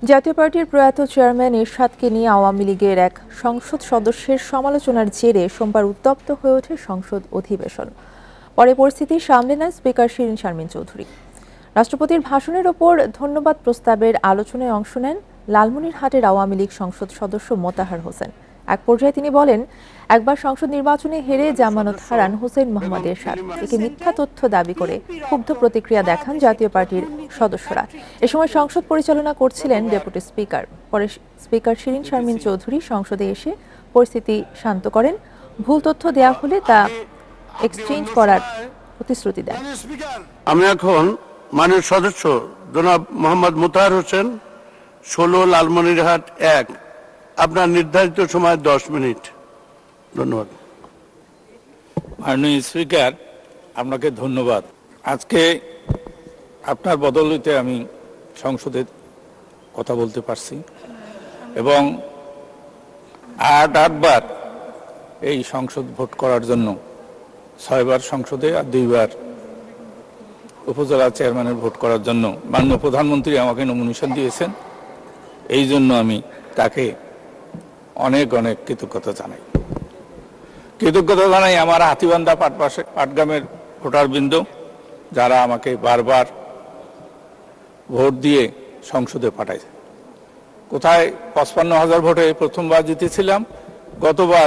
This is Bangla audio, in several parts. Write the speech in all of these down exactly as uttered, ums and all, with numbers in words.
জাতীয় পার্টির প্রয়াত চেয়ারম্যান এরশাদকে নিয়ে আওয়ামী লীগের এক সংসদ সদস্যের সমালোচনার জেরে সোমবার উত্তপ্ত হয়ে ওঠে সংসদ অধিবেশন। পরে পরিস্থিতি সামলে নেন স্পিকার শিরীন শারমিন চৌধুরী। রাষ্ট্রপতির ভাষণের ওপর ধন্যবাদ প্রস্তাবের আলোচনায় অংশ নেন লালমনিরহাটের আওয়ামী লীগ সংসদ সদস্য মোতাহার হোসেন। এক পর্যায়ে তিনি বলেন, একবার সংসদ নির্বাচনে হেরে জামানত হারান হোসেন মোহাম্মদ এরশাদ, একে মিথ্যা তথ্য দাবি করে ক্ষুব্ধ প্রতিক্রিয়া দেখান জাতীয় পার্টির সদস্যরা। এ সময় সংসদ পরিচালনা করছিলেন ডেপুটি স্পিকার। পরে স্পিকার শিরীন শারমিন চৌধুরী সংসদে এসে পরিস্থিতি শান্ত করেন। ভুল তথ্য দেয়া হলে তা এক্সচেঞ্জ করার প্রতিশ্রুতি দেন। আমি এখন মাননীয় সদস্য জনাব মোহাম্মদ মোতাহার হোসেন, ষোলো লালমনিরহাট এক, আপনার নির্ধারিত সময় দশ মিনিট। ধন্যবাদ। মাননীয় স্পিকার, আপনাকে ধন্যবাদ। আজকে আপনার বদৌলতে আমি সংসদে কথা বলতে পারছি এবং আট আটবার এই সংসদ ভোট করার জন্য, ছয়বার সংসদে আর দুইবার উপজেলা চেয়ারম্যানের ভোট করার জন্য মাননীয় প্রধানমন্ত্রী আমাকে নমিনেশন দিয়েছেন। এই জন্য আমি তাকে অনেক অনেক কৃতজ্ঞতা জানাই কৃতজ্ঞতা জানাই আমার হাতিবান্ধা পাটপাশে পাটগ্রামের ভোটারবৃন্দ, যারা আমাকে বারবার ভোট দিয়ে সংসদে পাঠায়। কোথায় পঁচপান্ন হাজার ভোটে প্রথমবার জিতেছিলাম, গতবার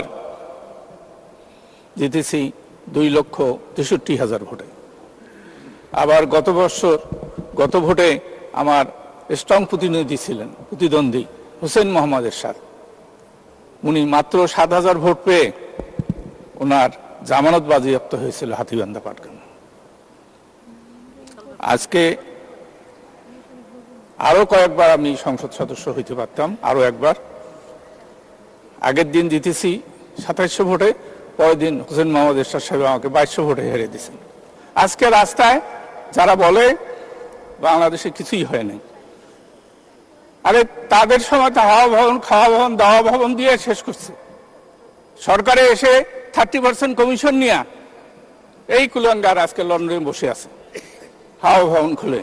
জিতেছি দুই লক্ষ তেষট্টি হাজার ভোটে। আবার গত বছর গত ভোটে আমার স্ট্রং প্রতিনিধি ছিলেন প্রতিদ্বন্দ্বী হোসেন মোহাম্মদ এরশাদ। উনি মাত্র সাত হাজার ভোট পেয়ে ওনার জামানত বাজেয়াপ্ত হয়েছিল হাতিবান্ধা পাটগ্রামে। আজকে আরো কয়েকবার আমি সংসদ সদস্য হইতে পারতাম, আরো একবার। আগের দিন জিতেছি সাতাইশশো ভোটে, পরের দিন হোসেন মোহাম্মদ এরশাদ সাহেব আমাকে বাইশশো ভোটে হেরে দিয়েছেন। আজকে রাস্তায় যারা বলে বাংলাদেশে কিছুই হয় নাই, আরে তাদের সময় তো হাওয়া ভবন, খাওয়া ভবন, দাওয়া ভবন দিয়ে শেষ করছে। সরকারে এসে থার্টি পার্সেন্ট কমিশন নিয়ে এই কুলাঙ্গার আজকে লন্ডনে বসে আছে হাওয়া ভবন খুলে।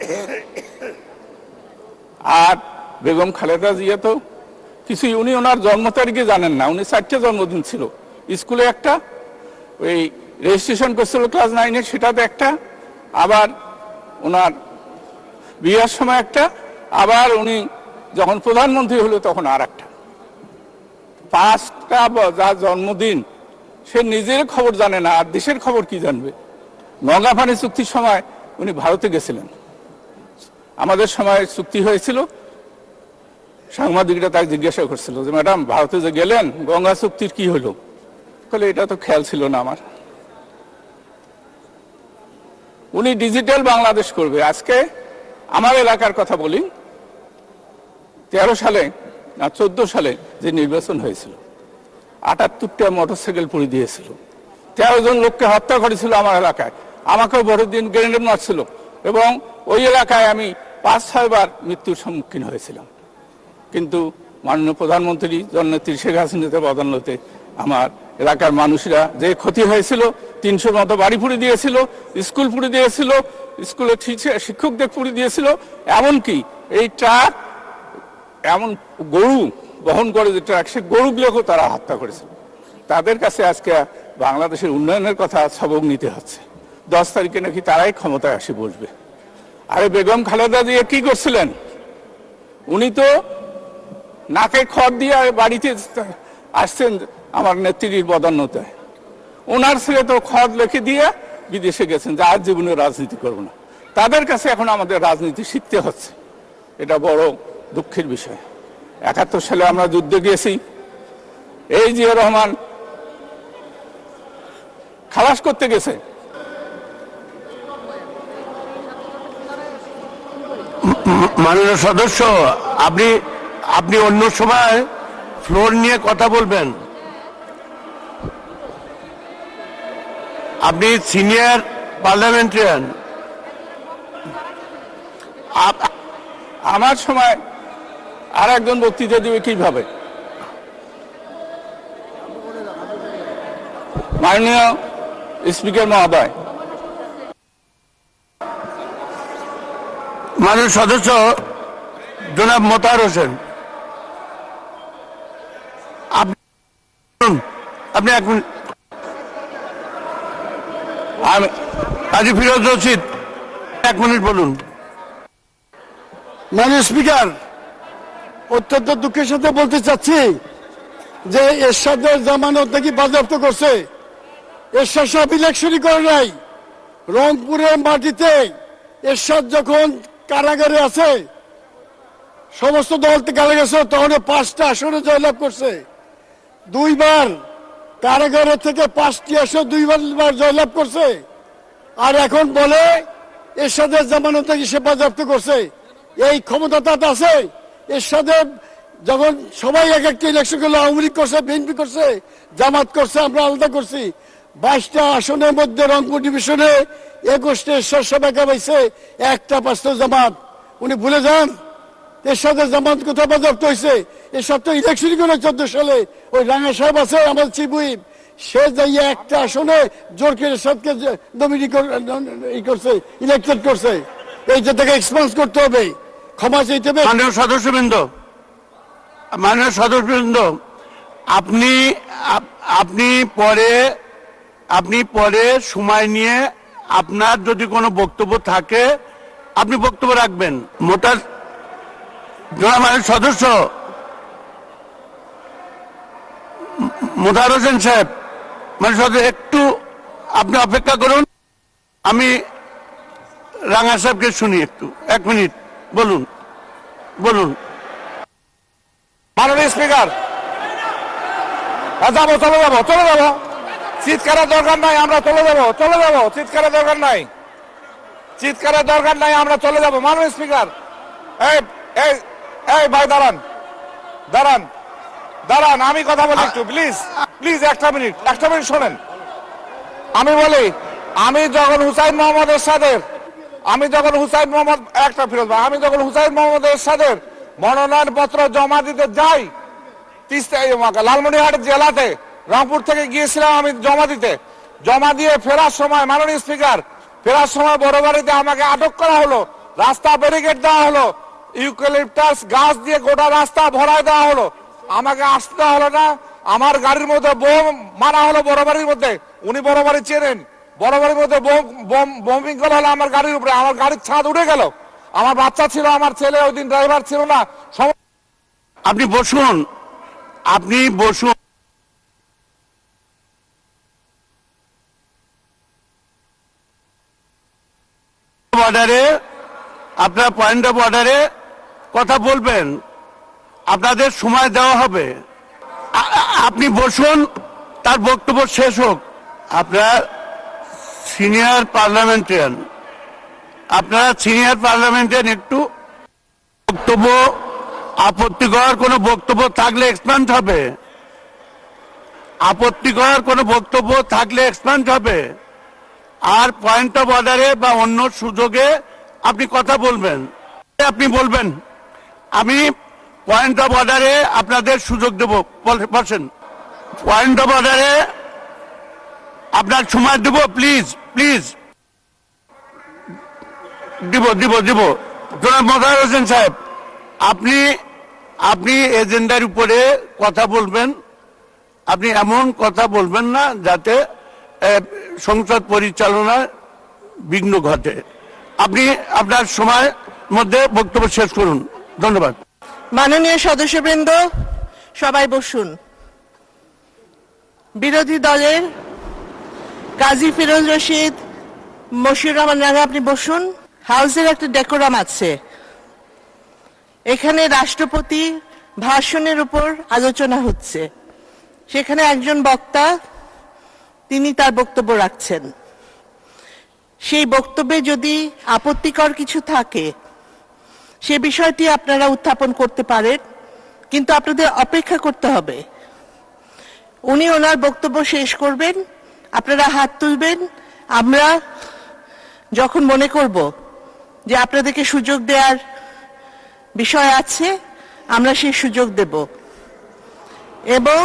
আর বেগম খালেদা জিয়া তো কিছুই, উনি ওনার জন্ম তারিখে জানেন না। উনি চারটে জন্মদিন ছিল, স্কুলে একটা, ওই রেজিস্ট্রেশন করছিল ক্লাস নাইনে সেটাতে একটা, আবার ওনার বিয়ের সময় একটা, আবার উনি যখন প্রধানমন্ত্রী হলো তখন আর একটা। পাঁচটা যার জন্মদিন সে নিজের খবর জানে না, আর দেশের খবর কি জানবে? নগাফানি চুক্তির সময় উনি ভারতে গেছিলেন, আমাদের সময় চুক্তি হয়েছিল। সাংবাদিকরা তাকে জিজ্ঞাসা করছিল যে, ম্যাডাম ভারতে যে গেলেন, গঙ্গা চুক্তির কি হলো? বলে এটা তো খেয়াল ছিল না আমার। উনি ডিজিটাল বাংলাদেশ করবে। আজকে আমার এলাকার কথা বলি, তেরো সালে না চোদ্দ সালে যে নির্বাচন হয়েছিল, আটাত্তরটা মোটরসাইকেল পুড়িয়ে দিয়েছিল, তেরো জন লোককে হত্যা করেছিল আমার এলাকায়। আমাকেও ভোটের দিন গ্রেনেড মারছিল এবং ওই এলাকায় আমি পাঁচ ছয়বার মৃত্যুর সম্মুখীন হয়েছিলাম। কিন্তু মাননীয় প্রধানমন্ত্রী জননেত্রী শেখ হাসিনাতে বদলতে আমার এলাকার মানুষরা যে ক্ষতি হয়েছিল, তিনশোর মতো বাড়ি পুড়ে দিয়েছিল, স্কুল পুড়ে দিয়েছিল, স্কুলের শিক্ষকদের পুড়ে দিয়েছিল, এমনকি এই ট্রাক, এমন গরু বহন করে যে ট্রাক, সে গরুগুলোকেও তারা হত্যা করেছিল। তাদের কাছে আজকে বাংলাদেশের উন্নয়নের কথা সবক নিতে হচ্ছে। দশ তারিখে নাকি তারাই ক্ষমতায় আসে বসবে। আরে বেগম খালেদা জিয়া কি করছিলেন? উনি তো নাকে খড় দিয়ে বাড়িতে আসছেন আমার নেত্রীর বদান্যতায়। ওনার ছেলে তো খড় লিখে দিয়ে বিদেশে গেছেন যে আর জীবনে রাজনীতি করবো না। তাদের কাছে এখন আমাদের রাজনীতি শিখতে হচ্ছে, এটা বড় দুঃখের বিষয়। একাত্তর সালে আমরা যুদ্ধে গিয়েছি, এই জিয়া রহমান খালাস করতে গেছে। মাননীয় সদস্য, আপনি আপনি অন্য সময় ফ্লোর নিয়ে কথা বলবেন। আপনি সিনিয়র পার্লামেন্টারিয়ান। আমার সময় আর একজন বক্তৃতা দিবে কিভাবে? মাননীয় স্পিকার মহোদয়, মাননীয় সদস্য, জনাব মোতাহার হোসেন, আপনি আপনি এক মিনিট। আমি কাজী ফিরোজ রশিদ, এক মিনিট বলুন। মাননীয় স্পিকার, অত্যন্ত দুঃখের সাথে বলতে চাচ্ছি যে এরশাদের জামানত নাকি বাজেয়াপ্ত করছে। এরশাদ সাহেব ইলেকশনই করে নাই। রংপুরের মাটিতে এরশাদ যখন কারাগারে আছে, সমস্ত দল কারাগারে গেছে, তখন পাঁচটা আসনে জয়লাভ করছে। দুইবার কারাগারে থেকে পাঁচটি আসন দুইবার জয়লাভ করছে। আর এখন বলে এরশাদের জামানত নাকি সে বাজেয়াপ্ত করছে। এই ক্ষমতা তার আছে? এরশাদের যখন সবাই এক একটা ইলেকশন করলো, আওয়ামী লীগ করছে, বিএনপি করছে, জামাত করছে, আমরা আলাদা করছি। বাইশটা আসনের মধ্যে রংপুর ডিভিশনে একুশটা এরশাদ সাহেব একা পাইছে, একটা পাঁচটা জামাত। উনি ভুলে যান এরশাদের জামাত কোথাও বাজেয়াপ্ত হয়েছে? এরশাদ তো ইলেকশনই করে চোদ্দ সালে। ওই রাঙা সাহেব আছে আমাদের চিফ হুইপ, সে যাইয়ে একটা আসনে জোর করে এরশাদকে নমিনি করছে, ইলেক্টেড করছে। এইটা থেকে এক্সপেন্স করতে হবে, ক্ষমা চাইতে হবে। মাননীয় সদস্যবৃন্দ, মাননীয় সদস্যবৃন্দ, আপনি আপনি পরে আপনি পরে সময় নিয়ে আপনার যদি কোনো বক্তব্য থাকে আপনি বক্তব্য রাখবেন। মোটার জনাব মাননীয় সদস্য মোতাহার হোসেন সাহেব, মানে সদস্য একটু আপনি অপেক্ষা করুন, আমি রাঙা সাহেবকে শুনি একটু। এক মিনিট বলুন বলুন। মাননীয় স্পিকার, যাবো চলে যাবো চলে যাবো চিৎকারের দরকার নাই, আমরা চলে যাবো চলে যাবো চিৎকারের দরকার নাই, চিৎকারের দরকার নাই, আমরা চলে যাবো। মাননীয় স্পিকার, এই এই এই ভাই দাঁড়ান দাঁড়ান দাঁড়ান আমি কথা বলি একটু, প্লিজ প্লিজ একটা মিনিট একটা মিনিট শোনেন। আমি বলি, আমি যখন হুসাইন মোহাম্মদ এরশাদের আমি যখন হুসাইন মোহাম্মদ একটা ফিরোজ ভাই আমি যখন হুসাইন মোহাম্মদ এরশাদের মনোনয়ন পত্র জমা দিতে যাই তিস্তা লালমনিরহাট জেলাতে, রংপুর থেকে গিয়েছিলাম আমি জমা দিতে। জমা দিয়ে ফেরার সময় মাননীয় স্পিকার, ফেরার সময় বড় বাড়িতে আমাকে আটক করা হলো, রাস্তা ব্যারিকেড দেওয়া হলো, ইউক্যালিপটাস গাছ দিয়ে গোটা রাস্তা ভরায় দেওয়া হলো, আমাকে আসতে হলো না। আমার গাড়ির মধ্যে বোম মারা হলো বড় বাড়ির মধ্যে, উনি বড় বাড়ি চেনেন, বড় বাড়ির মধ্যে বোম বোমিং করা হলো আমার গাড়ির উপরে, আমার গাড়ির ছাদ উঠে গেল, আমার বাচ্চা ছিল, আমার ছেলে ওই দিন ড্রাইভার ছিল না। আপনি বসুন, আপনি বসুন। অর্ডারে আপনার পয়েন্ট অফ অর্ডারে কথা বলবেন, আপনাদের সময় দেওয়া হবে। আপনি বসুন, তার বক্তব্য শেষ হোক। আপনার সিনিয়র পার্লামেন্টারিয়ান, আপনারা সিনিয়র পার্লামেন্টারিয়ান, একটু বক্তব্য আপত্তিকর কোনো বক্তব্য থাকলে এক্সপ্যান্ড হবে, আপত্তিকর কোনো বক্তব্য থাকলে এক্সপ্যান্ড হবে। আর পয়েন্ট অফ অর্ডারে বা অন্য সুযোগে আপনি কথা বলবেন, আপনি বলবেন। আমি পয়েন্ট অফ অর্ডারে আপনাদের সুযোগ দেব, বলছেন পয়েন্ট অফ অর্ডারে আপনার সময় দেব, প্লিজ প্লিজ দিব দিব দিব জনাব মোতাহার হোসেন সাহেব, আপনি আপনি এজেন্ডার উপরে কথা বলবেন, আপনি এমন কথা বলবেন না যাতে সংসদ পরিচালনায় বিঘ্ন ঘটে। আপনি আপনার সময় মধ্যে বক্তব্য শেষ করুন। ধন্যবাদ। মাননীয় সদস্যবৃন্দ, সবাই বসুন। বিরোধী দলের কাজী ফিরোজ রশিদ, মশিউর রহমান রাঙা, আপনি বসুন। হাউসের একটা ডেকোরাম আছে, এখানে রাষ্ট্রপতি ভাষণের উপর আলোচনা হচ্ছে, সেখানে একজন বক্তা তিনি তার বক্তব্য রাখছেন। সেই বক্তব্যে যদি আপত্তিকর কিছু থাকে সে বিষয়টি আপনারা উত্থাপন করতে পারেন, কিন্তু আপনাদের অপেক্ষা করতে হবে। উনি ওনার বক্তব্য শেষ করবেন, আপনারা হাত তুলবেন, আমরা যখন মনে করব যে আপনাদেরকে সুযোগ দেওয়ার বিষয় আছে আমরা সেই সুযোগ দেব, এবং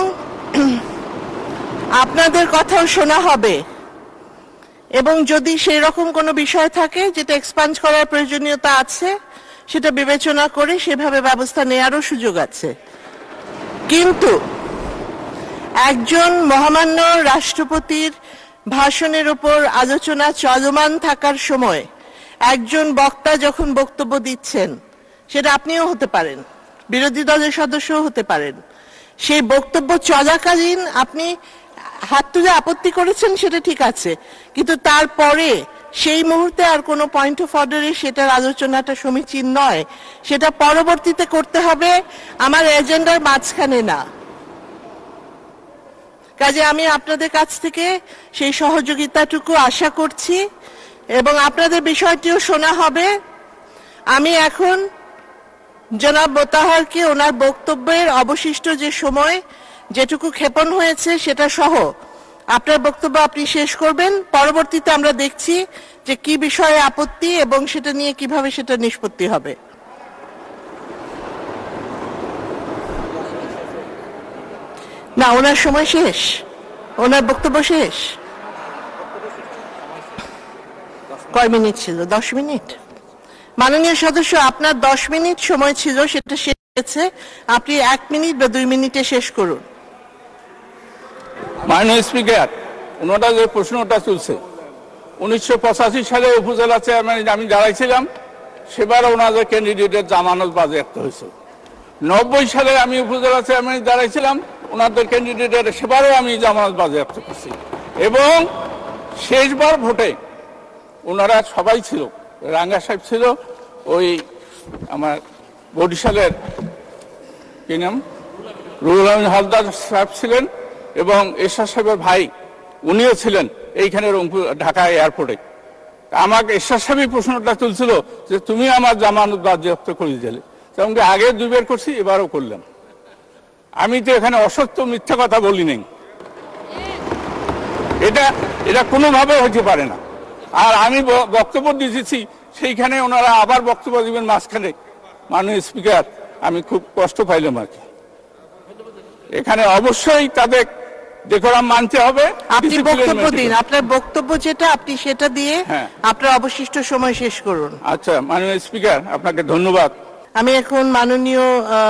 আপনাদের কথাও শোনা হবে। এবং যদি সেই রকম কোনো বিষয় থাকে যেটা এক্সপান্ড করার প্রয়োজনীয়তা আছে সেটা বিবেচনা করে সেভাবে ব্যবস্থা নেওয়ারও সুযোগ আছে। কিন্তু একজন মহামান্য রাষ্ট্রপতির ভাষণের উপর আলোচনা চলমান থাকার সময় একজন বক্তা যখন বক্তব্য দিচ্ছেন, সেটা আপনিও হতে পারেন, বিরোধী দলের সদস্যও হতে পারেন, সেই বক্তব্য চলাকালীন আপনি হাত তুলে আপত্তি করেছেন সেটা ঠিক আছে, কিন্তু তারপরে সেই মুহূর্তে আর কোনো পয়েন্ট অফ অর্ডারে সেটার আলোচনাটা সমীচীন নয়, সেটা পরবর্তীতে করতে হবে, আমার এজেন্ডার মাঝখানে না। কাজে আমি আপনাদের কাছ থেকে সেই সহযোগিতাটুকু আশা করছি এবং আপনাদের বিষয়টিও শোনা হবে। আমি এখন জনাব মোতাহারকে ওনার বক্তব্যের অবশিষ্ট যে সময় যেটুকু ক্ষেপণ হয়েছে সেটা সহ আপনার বক্তব্য আপনি শেষ করবেন। পরবর্তীতে আমরা দেখছি যে কি বিষয়ে আপত্তি এবং সেটা নিয়ে কিভাবে সেটা নিষ্পত্তি হবে। না, ওনার সময় শেষ, ওনার বক্তব্য শেষ। কয় মিনিট ছিল? দশ মিনিট। মাননীয় সদস্য, আপনার দশ মিনিট সময় ছিল, সেটা শেষ হয়েছে, আপনি এক মিনিট বা দুই মিনিটে শেষ করুন। মাননীয় স্পিকার, ওনারা যে প্রশ্নটা চলছে, উনিশশো পঁচাশি সালে উপজেলা চেয়ারম্যান আমি দাঁড়াইছিলাম, সেবার ওনাদের ক্যান্ডিডেটের জামানত বাজেয়াপ্ত হয়েছিল। নব্বই সালে আমি উপজেলা চেয়ারম্যান দাঁড়াইছিলাম, ওনাদের ক্যান্ডিডেটের সেবারও আমি জামানত বাজেয়াপ্ত করছি। এবং শেষবার ভোটে ওনারা সবাই ছিল, রাঙ্গা সাহেব ছিল, ওই আমার বরিশালের কি নাম রুহুল আমিন হালদার সাহেব ছিলেন এবং এরশাদ সাহেবের ভাই উনিও ছিলেন এইখানে রংপুর ঢাকা এয়ারপোর্টে। আমাকে এরশাদ সাহেবই প্রশ্নটা তুলছিল যে তুমি আমার জামানত বাজেয়াপ্ত করে দিলে, তেমন আগে দুইবার করছি, এবারও করলাম। আমি তো এখানে অসত্য মিথ্যা কথা বলি নাই, এটা এটা কোনোভাবে হতে পারে না। আর আমি বক্তব্য দিয়েছি, সেইখানে ওনারা আবার বক্তব্য দিবেন মাঝখানে। মাননীয় স্পিকার, আমি খুব কষ্ট পাইলাম আর কি। এখানে অবশ্যই তাদের ডেকোরাম মানতে হবে। আপনি বক্তব্য দিন, আপনার বক্তব্য যেটা আপনি সেটা দিয়ে আপনার অবশিষ্ট সময় শেষ করুন। আচ্ছা মাননীয় স্পিকার, আপনাকে ধন্যবাদ। আমি এখন মাননীয়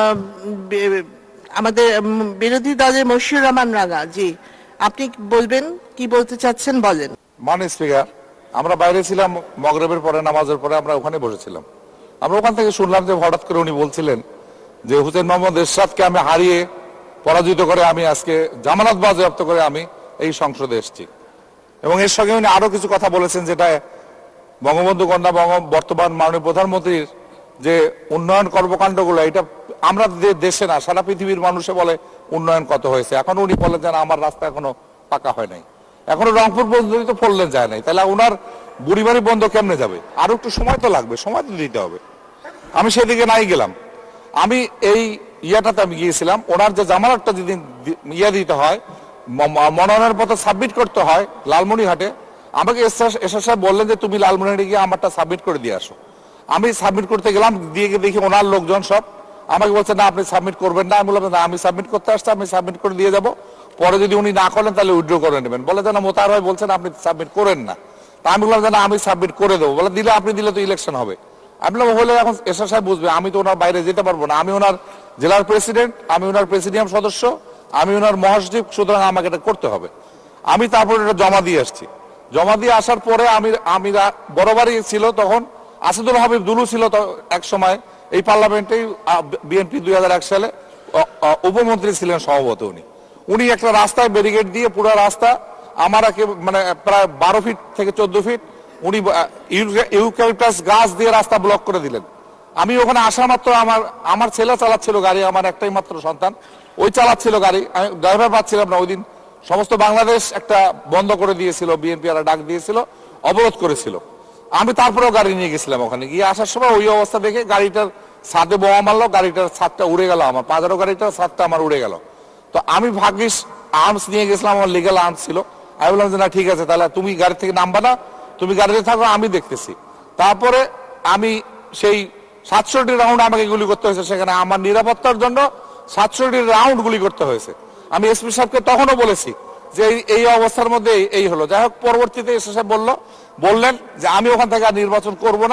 আমাদের বিরোধী দলের মশিউর রহমান রাঙা জি, আপনি বলবেন, কি বলতে চাচ্ছেন বলেন। মাননীয় স্পিকার, আমরা বাইরে ছিলাম, মগরিবের পরে নামাজের পরে আমরা ওখানে বসেছিলাম। আমরা ওখান থেকে শুনলাম যে হঠাৎ করে উনি বলছিলেন যে হুসেইন মোহাম্মদ এরশাদকে আমি হারিয়ে পরাজিত করে আমি আজকে জামানত বাজেয়াপ্ত করে আমি এই সংসদে এসেছি। এবং এর সঙ্গে উনি আরো কিছু কথা বলেছেন, যেটা বঙ্গবন্ধু কন্যা বর্তমান মাননীয় প্রধানমন্ত্রীর যে উন্নয়ন কর্মকাণ্ডগুলো, এটা আমরা দেশে না সারা পৃথিবীর মানুষে বলে উন্নয়ন কত হয়েছে। এখন উনি বলেন যে আমার রাস্তা এখনো পাকা হয় নাই, এখনো রংপুর পর্যন্ত তো ফোর লেন যায় নাই, তাহলে ওনার বুড়িবাড়ি বন্ধ কেমনে যাবে? আরো একটু সময় তো লাগবে, সময় তো দিতে হবে। আমি সেদিকে নাই গেলাম। আমি এই ইয়াটাতে আমি গিয়েছিলাম, ওনার যে জামানতটা যদি ইয়ে দিতে হয়, মনোনয়নের পত্র সাবমিট করতে হয় লালমনিরহাটে, আমাকে এসআর সাহেব বললেন যে তুমি লালমনিরহাটে গিয়ে আমারটা সাবমিট করে দিয়ে আসো। আমি সাবমিট করতে গেলাম, দিয়ে গিয়ে দেখি ওনার লোকজন সব আমাকে বলছে না আপনি সাবমিট করবেন না। আমি বললাম না, আমি সাবমিট করতে আসছি, আমি সাবমিট করে দিয়ে যাব, পরে যদি উনি না করেন তাহলে উইথড্র করে নেবেন। বলে যে না, মোতাহার ভাই বলছেন আপনি সাবমিট করেন না। তা আমি বললাম যে না, আমি সাবমিট করে দেবো। বলে দিলে আপনি দিলে তো ইলেকশন হবে। আমি বললাম হলে এখন এসআর সাহেব বুঝবে, আমি তো ওনার বাইরে যেতে পারবো না, আমি ওনার জেলার প্রেসিডেন্ট, আমি ওনার প্রেসিডিয়াম সদস্য, আমি ওনার মহাসচিব, সুতরাং আমাকে এটা করতে হবে। আমি তারপর এটা জমা দিয়ে আসছি। জমা দিয়ে আসার পরে আমি আমি বড়বাড়ি ছিল তখন, আসাদুল হাবিব দুলু ছিল এক সময় এই পার্লামেন্টেই, বিএনপি দুই হাজার এক সালে উপমন্ত্রী ছিলেন সম্ভবত উনি। উনি একটা রাস্তায় ব্যারিকেড দিয়ে পুরো রাস্তা আমার মানে প্রায় বারো ফিট থেকে চোদ্দ ফিট উনি ইউক্যালিপটাস গাছ দিয়ে রাস্তা ব্লক করে দিলেন। আমি ওখানে আসা মাত্র আমার আমার ছেলে চালাচ্ছিল গাড়ি, আমার একটাই মাত্র সন্তান, ওই চালাচ্ছিল গাড়ি, আমি ড্রাইভার পাচ্ছিলাম না। ওই দিন সমস্ত বাংলাদেশ একটা বন্ধ করে দিয়েছিল, বিএনপি আর ডাক দিয়েছিল, অবরোধ করেছিল। আমি তারপরেও গাড়ি নিয়ে গেছিলাম ওখানে গিয়ে, আসার সময় ওই অবস্থা দেখে গাড়িটার ছাদে বোমা মারলো, গাড়িটার ছাদটা উড়ে গেল, আমার পাজারো গাড়িটার ছাদটা আমার উড়ে গেল। তো আমি ভাগ্যিস আর্মস নিয়ে গেছিলাম, আমার লিগাল আর্মস ছিল। আমি বললাম যে না ঠিক আছে, তাহলে তুমি গাড়ি থেকে নামবা না, তুমি গাড়িতে থাকো, আমি দেখতেছি। তারপরে আমি সেই সাতষট্টি রাউন্ড আমাকে গুলি করতে হয়েছে, সেখানে আমার নিরাপত্তার জন্য সাতষট্টি রাউন্ড গুলি করতে হয়েছে। আমি এসপি সাহেবকে তখনও বলেছি যে এই অবস্থার মধ্যে এই হলো। যাই হোক, পরবর্তীতে এসে সাহেব বললো বললেন যে আমি ওখান থেকে আর নির্বাচন করব না,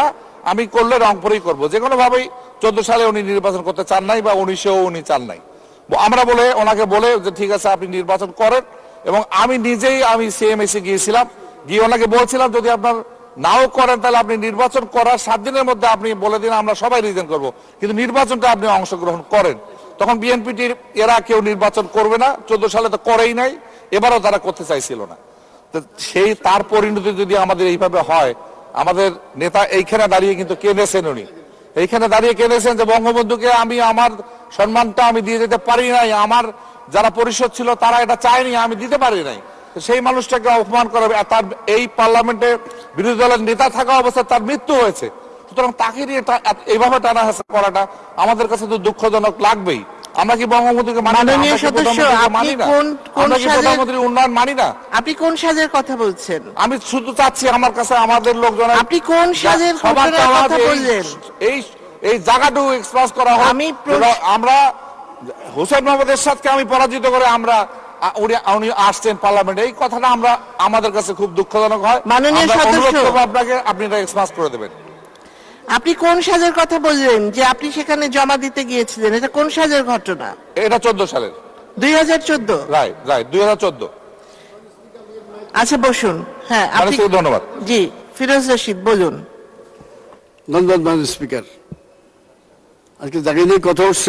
আমি করলে রংপুরেই করব, যে কোনো ভাবেই চোদ্দ সালে উনি নির্বাচন করতে চান নাই বা উনিশেও উনি চান নাই। আমরা বলে ওনাকে বলে যে ঠিক আছে আপনি নির্বাচন করেন, এবং আমি নিজেই আমি সিএমএসি গিয়েছিলাম, গিয়ে ওনাকে বলছিলাম যদি আপনার নাও করেন তাহলে আপনি নির্বাচন করার সাত দিনের মধ্যে আপনি বলে দিন আমরা সবাই রিজাইন করব, কিন্তু নির্বাচনটা আপনি অংশগ্রহণ করেন। তখন বিএনপিটির এরা কেউ নির্বাচন করবে না, চোদ্দ সালে তো করেই নাই, এবারও তারা করতে চাইছিল না। তো সেই তার পরিণতি যদি আমাদের এইভাবে হয়, আমাদের নেতা এইখানে দাঁড়িয়ে কিন্তু কেঁদেছেন, উনি এইখানে দাঁড়িয়ে কেঁদেছেন যে বঙ্গবন্ধুকে আমি আমার সম্মানটা আমি দিয়ে যেতে পারি নাই, আমার যারা পরিষদ ছিল তারা এটা চায়নি, আমি দিতে পারি নাই। সেই মানুষটাকে অপমান করা, তার এই পার্লামেন্টে বিরোধী দলের নেতা থাকা অবস্থায় তার মৃত্যু হয়েছে, সুতরাং তাকে নিয়ে এইভাবে টানা হেঁচা করাটা আমাদের কাছে তো দুঃখজনক লাগবেই। আমরা কি বঙ্গবন্ধুকে মানি না? আমরা কি প্রধানমন্ত্রীর উন্নয়ন মানি না? আপনি কোন সাজের কথা বলছেন? আমি শুধু চাচ্ছি আমার কাছে আমাদের লোকজন, আপনি কোন সাজের কথা বলছেন এই এই জায়গাটুকু এক্সপ্রেস করা হয়। আমি আমরা হোসেন মোহাম্মদ এরশাদকে আমি পরাজিত করে আমরা উনি আসছেন পার্লামেন্টে, এই কথাটা আমরা আমাদের কাছে খুব দুঃখজনক হয়। মাননীয় সদস্য, আপনাকে আপনি এটা এক্সপ্রেস করে দেবেন। আপনি কোন সাজের কথা বললেন যে আপনি সেখানে জমা দিতে গিয়েছিলেন? এটা কোন সাজের ঘটনা? এটা চোদ্দ সালের, দুই হাজার চোদ্দ রাইট রাইট দুই হাজার চোদ্দ। আচ্ছা বসুন। হ্যাঁ আপনি, ধন্যবাদ। জি ফিরোজ রশিদ বলুন। ধন্যবাদ মাননীয় স্পিকার। আজকে যাকে নিয়ে কথা উঠছে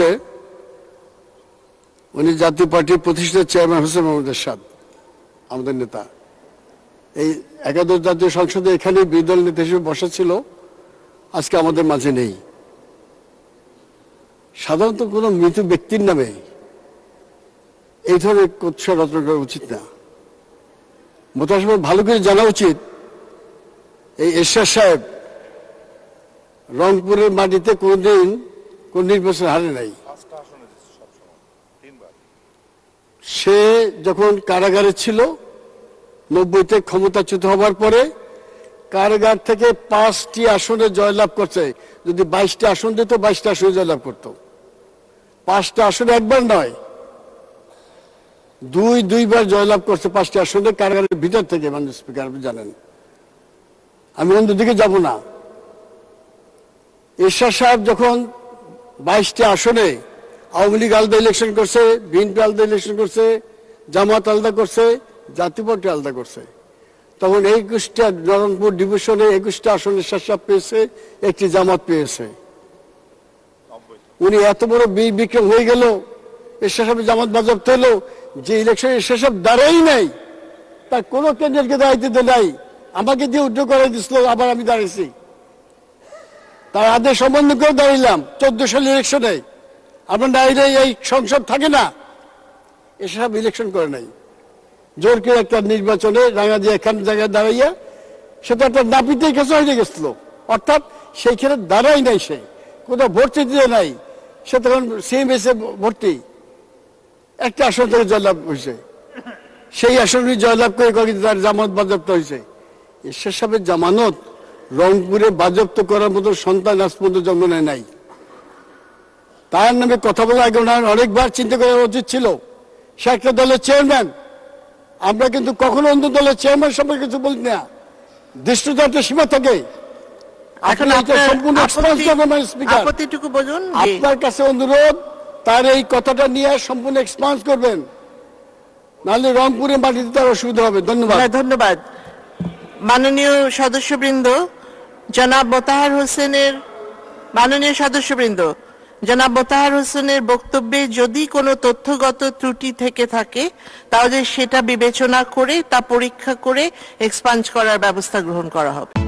উনি জাতীয় পার্টির প্রতিষ্ঠাতা চেয়ারম্যান হোসেন মোহাম্মদ এরশাদ, আমাদের নেতা। এই একাদশ জাতীয় সংসদে এখানে বিরোধী দল নেতা হিসেবে বসা ছিল, আজকে আমাদের মাঝে নেই। সাধারণত কোনো মৃত ব্যক্তির নামে এই ধরনের কুৎসা রচনা করা উচিত না। মোতাসমের ভালো করে জানা উচিত এই এরশাদ সাহেব রংপুরের মাটিতে কোনদিন কোন নির্বাচন হারে নাই। সে যখন কারাগারে ছিল, নব্বইতে ক্ষমতাচ্যুত হবার পরে কারাগার থেকে পাঁচটি আসনে জয়লাভ করছে। যদি বাইশটি আসন দিত, বাইশটা আসনে জয়লাভ করত। পাঁচটা আসনে একবার নয়, দুই দুইবার জয়লাভ করছে পাঁচটি আসনে কারাগারের ভিতর থেকে। মাননীয় স্পিকার আপনি জানেন, আমি অন্যদিকে যাব না। এরশাদ সাহেব যখন বাইশটি আসনে আওয়ামী লীগ আলাদা ইলেকশন করছে, বিএনপি আলাদা ইলেকশন করছে, জামাত আলাদা করছে, জাতীয় পার্টি আলাদা করছে, তখন একুশটা নরংপুর ডিভিশনে একুশটা আসনে এরশাদ পেয়েছে, একটি জামাত পেয়েছে। উনি এত বড় বীর বিক্রম হয়ে গেল, এরশাদ সাহেব জামাত বাজেয়াপ্ত হলো, যে ইলেকশনে এরশাদ সাহেব দাঁড়াই নাই, তার কোনো ক্যান্ডিডেটকে দাঁড়াইতে দেয় নাই, আমাকে দিয়ে উদ্যোগ করে দিচ্ছিল, আবার আমি দাঁড়িয়েছি। তার আদেশ সম্বন্ধ করেও দাঁড়িলাম চোদ্দ সালের ইলেকশনে। আপনার দাঁড়িয়ে এই সংসদ থাকে না, এসব ইলেকশন করে নাই, জোর করে একটা নির্বাচনে রাঙা দিয়ে এখান জায়গায় দাঁড়াইয়া সেটা একটা নাপিতের কাছে হয়ে গেছিল। অর্থাৎ সেইখানে দাঁড়াই নাই, সে কোথাও ভর্তি দিতে নাই, সে তখন সিএমএসে ভর্তি, একটা আসন থেকে জয়লাভ হয়েছে, সেই আসনে জয়লাভ করে কয়েকদিন তার জামানত বাজেয়াপ্ত হয়েছে। এরশাদ সাহেবের জামানত রংপুরে বাজেয়াপ্ত করার মতো সন্তান আজ পর্যন্ত জন্ম নেয় নাই। তার নামে কথা বলা আগে অনেকবার চিন্তা করা উচিত ছিল। সে একটা দলের চেয়ারম্যান, আমরা কিন্তু কখনো অন্য দলের চেয়ারম্যান সম্পর্কে কিছু বলি না, দৃষ্টতা একটা সীমা থাকে। আপনার কাছে অনুরোধ, তার এই কথাটা নিয়ে সম্পূর্ণ এক্সপান্স করবেন, নাহলে রংপুরে মাটিতে তার অসুবিধা হবে। ধন্যবাদ। ধন্যবাদ। মাননীয় সদস্যবৃন্দ, জনাব মোতাহার হোসেনের মাননীয় সদস্যবৃন্দ জনাব মোতাহার হোসেনের বক্তব্যে যদি কোনো তথ্যগত ত্রুটি থেকে থাকে তাহলে সেটা বিবেচনা করে তা পরীক্ষা করে এক্সপাঞ্জ করার ব্যবস্থা গ্রহণ করা হবে।